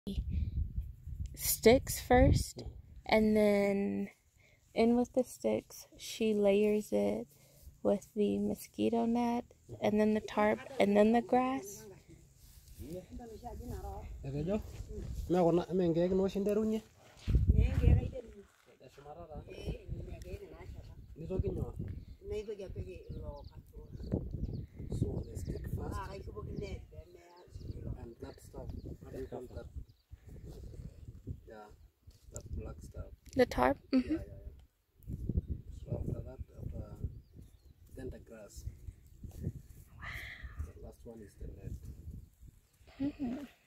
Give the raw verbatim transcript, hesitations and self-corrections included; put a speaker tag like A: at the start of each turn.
A: sticks first, and then in with the sticks, she layers it with the mosquito net, and then the tarp, and then the grass.
B: So they stick fast. And that stuff, what do you call that? Yeah, that black stuff.
A: The tarp? Mm-hmm.
B: Yeah, yeah, yeah. So after that, after, then the grass. Wow. The last one is the net.
A: Mm-hmm.